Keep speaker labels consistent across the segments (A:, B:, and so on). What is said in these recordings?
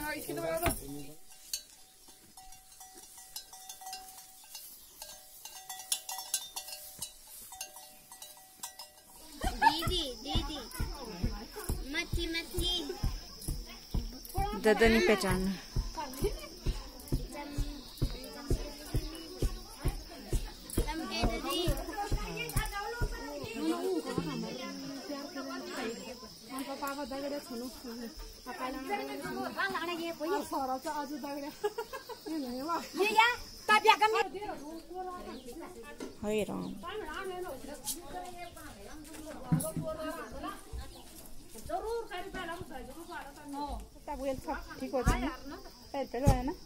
A: दादा नहीं पहचाना। हाय राम। ठीक हो जाए पहले है ना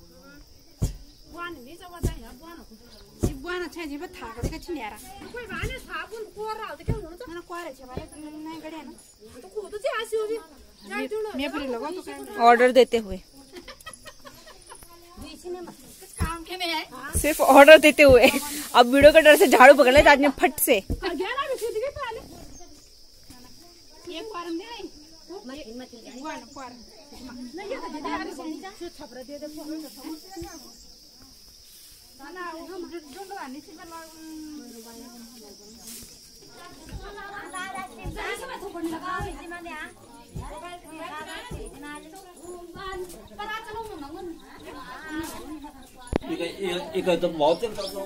A: बुआन अच्छा जी बता था के छिन यार कोई बाने साबुन कोरा तो क्या होना तो ना कोरा छे वाले नहीं गड़े ना तो खुद से आसी होगी मैं भी लगा तो ऑर्डर देते हुए काम के नहीं है सिर्फ ऑर्डर देते हुए। अब वीडियो का डर से झाड़ू पकड़ ले आज ने फट से एक बार हम दे मत बुआन पर नहीं ये तो दे यार से छपरा दे दे ना हम ढूंढ रहा नहीं सिर्फ
B: 이거 좀 멋진 거 좀.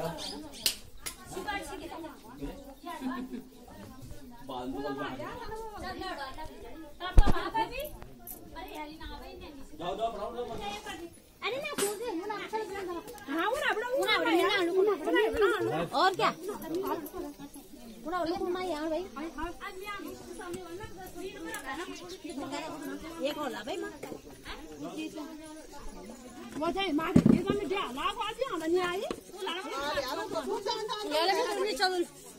C: और क्या भाई एक और ला भाई वो जाए मार दे ये में दिया ला को आती हम नहीं आई ले ले नहीं चल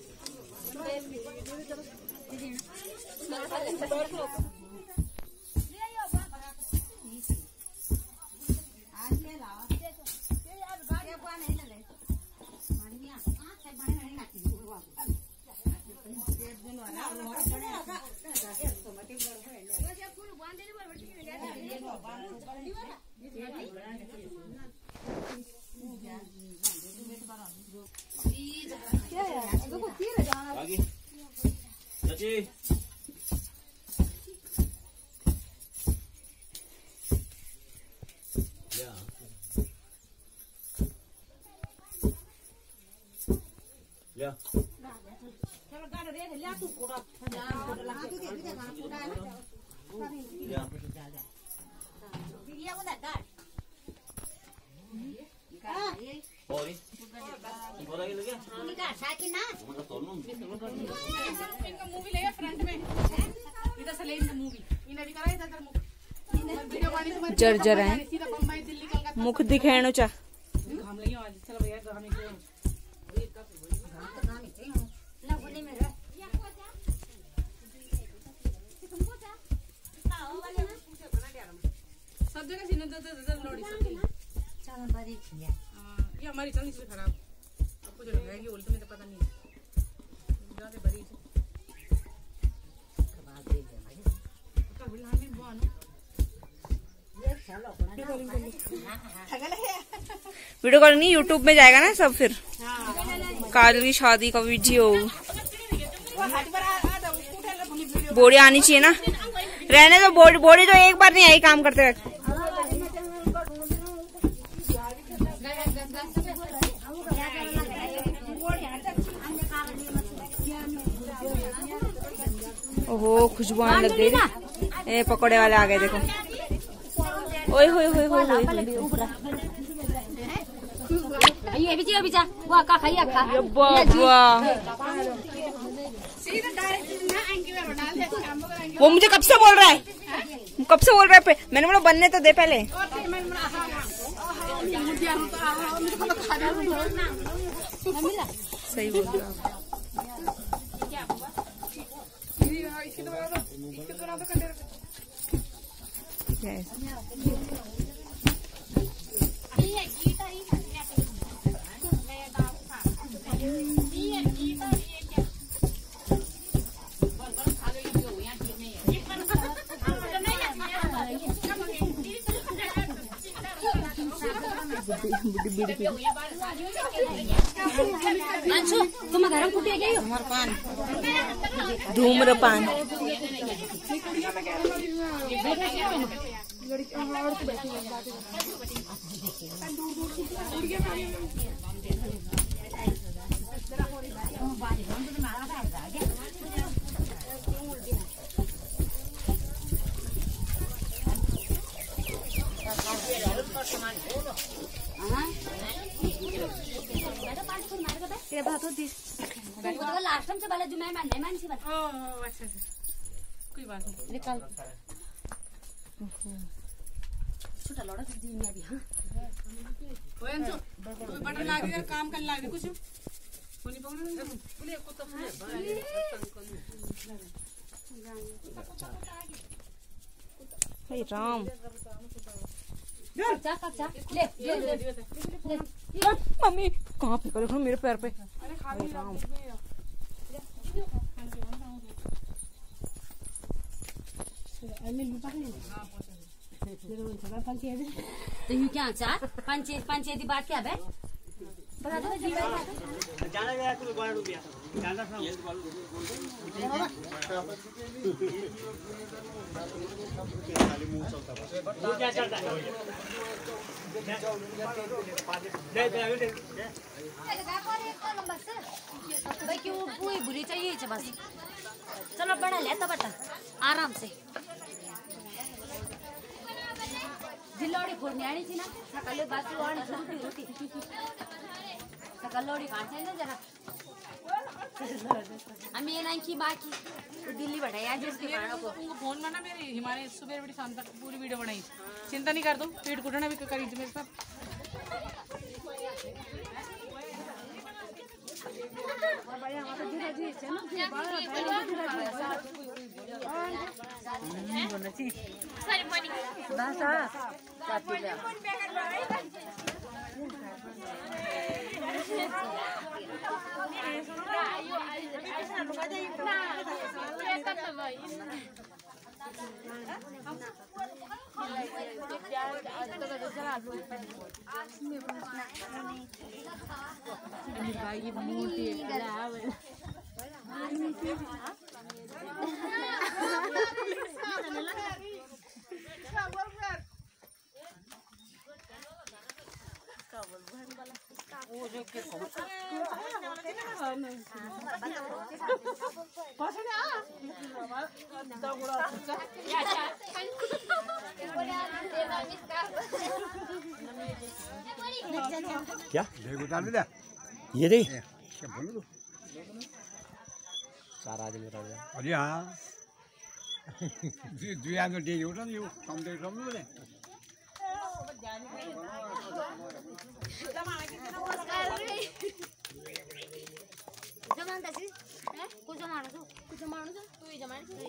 A: जर्जर है मुख दिखाणो चा सब जगह सीने दे लोड़ी सब चावल बड़ी खिया ये हमारी चलनी से खराब आपको जो लगाएंगे बोलते मुझे पता नहीं ज्यादा बड़ी कबाब दे दे भाई का बिल्ला में बोनो वीडियो कॉल नहीं यूट्यूब में जाएगा ना सब फिर काजल की शादी का वीडियो बोड़ी आनी चाहिए ना रहने तो बोड़ी तो एक बार नहीं आई काम करते वक्त ओहो खुशबू आने लग गई ए पकोड़े वाले आ गए देखो ओए होए होए होए
C: ये भी जा वो का खाइए खा
A: वो मुझे कब से बोल रहा है मैंने बोला बनने तो दे पहले सही बोल रहा धूम्रपान।
D: लास्ट टाइम से वाला जो मैं मानने मानसी वाला।
C: ओह अच्छा अच्छा, कोई बात नहीं,
D: निकाल। छोटा लौड़ा तो दिन में अभी। हाँ
C: ओए अंशु, कोई बटन लाग गया, काम कर लाग कुछ होनी पकड़ बोले को तो
A: हे राम,
D: कच्चा ले ले ले ले।
A: मम्मी कहाँ पे करे मेरे पैर पे। हे राम,
D: तो यू क्या चार पंचायती बात क्या है बता दो।
B: जाना गया कुछ 12 रुपया जाना था ये वो क्या चलता है
D: भाई क्यों कोई बुरी चाहिए बस। चलो बड़ा लेता बटा आराम से। जिल्लोड़ी फोड़नी आनी थी ना, सकाले बात आनी छोटी होती सकलोड़ी खाते ना जरा। हमें ये नहीं की बाकी तो दिल्ली बढ़ाई आज इसके खाना को
C: फोन में ना मेरी हिमालय सुबह बड़ी शाम तक पूरी वीडियो बनाई। चिंता नहीं कर दो, पेट कुटना भी करी थी मेरे साथ।
B: क्या ये दे सारा आज मेरा
E: अरे हाँ दुनिया में दे होता नहीं कम दे कम बोले
D: जमान दसी है कुछ जमाना तो तू ही जमान है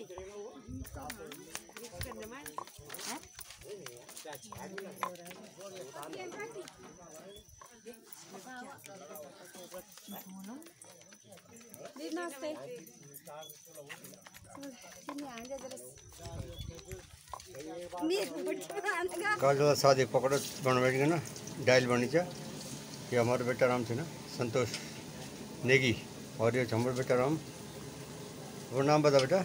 F: कल जो शादी पकड़ो बन बैठ गए ना डायल बनी चा ये हमारे बेटा राम थे ना संतोष नेगी और ये हमारे बेटा राम वो नाम बता बेटा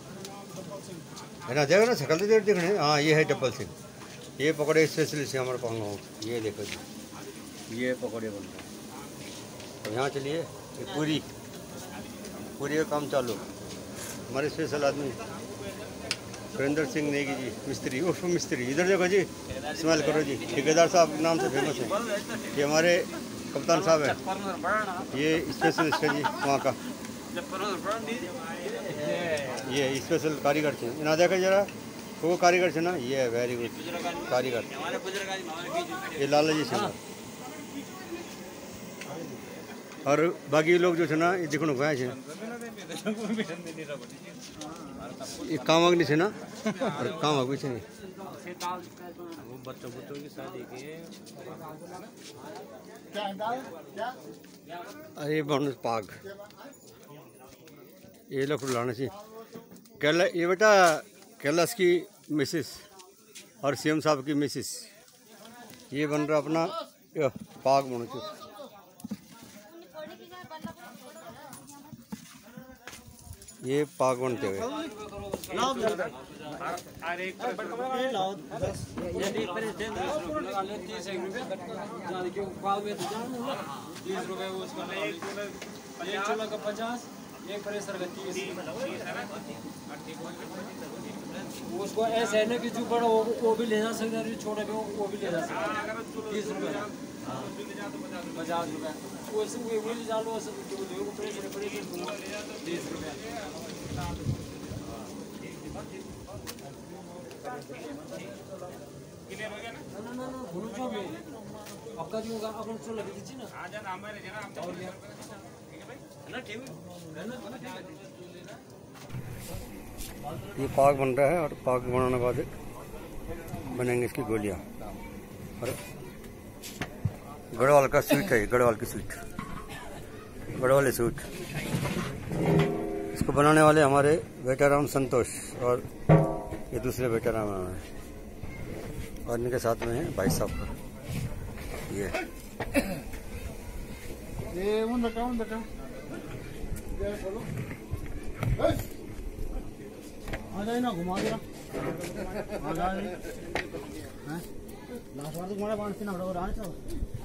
F: है ना देखो ना शकल तो देख रहे हाँ ये है डबल सिंह ये पकड़े स्पेशलिस्ट है हमारे पांगा ये देखो जी ये पकड़े बन रहा है। तो यहाँ चलिए ये पूरी का काम चालू हमारे स्पेशल आदमी सुरेंद्र सिंह नेगी जी मिस्त्री उर्फ मिस्त्री इधर देखो जी इस्तेमाल करो जी ठेकेदार साहब नाम से फेमस है ये हमारे कप्तान साहब है ये स्पेशलिस्ट है जी वहाँ का ये स्पेशल कारीगर थे ना देखो जरा वो कारीगर थे ना ये वेरी गुड कारीगर ये लाला जी से और बाकी लोग जो थे ना ये देखो गए थे ये काम अग्नि से ना और काम अग्नि से नहीं
B: वो बच्चों की शादी की
F: अरे बनस पाग ये लोग लाना चाहिए कैला ये बेटा कैलाश की मिसेस और सीएम साहब की मिसेस ये बन रहा अपना यो पाग म्हणून ये पाग बनते हुए
G: एक प्रेशर का 30 उसको ऐसा है ना कि जो बड़ा वो भी ले जा सकता है, जो छोटा भी वो भी ले जा सकता है। 30 रुपये 50 रुपये वो ले जा लो, प्रेशर 30 रुपये। ना भूल जो भी आपका जो होगा अपन चलो लगी थी ना
F: ये पाक बन रहा है और पाक बनाने के बाद बनेंगे इसकी गोलियां। और गढ़वाल का स्वीट है, गढ़वाल की स्वीट, गढ़वाली स्वीट। इसको बनाने वाले हमारे बेटा राम संतोष और ये दूसरे बेटा राम है और इनके साथ में है भाई साहब का ये
B: आ जाए ना घुमा दे लास्ट बार तो घुमाया 5 दिन और आने चलो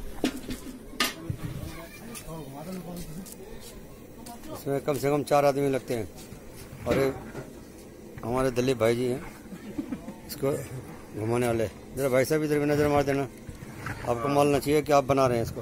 F: इसमें कम से कम 4 आदमी लगते हैं और हमारे दिलीप भाई जी हैं इसको घुमाने वाले। जरा भाई साहब इधर भी नजर मार देना, आपको मालूम चाहिए कि आप बना रहे हैं इसको।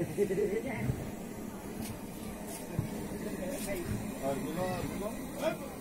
B: और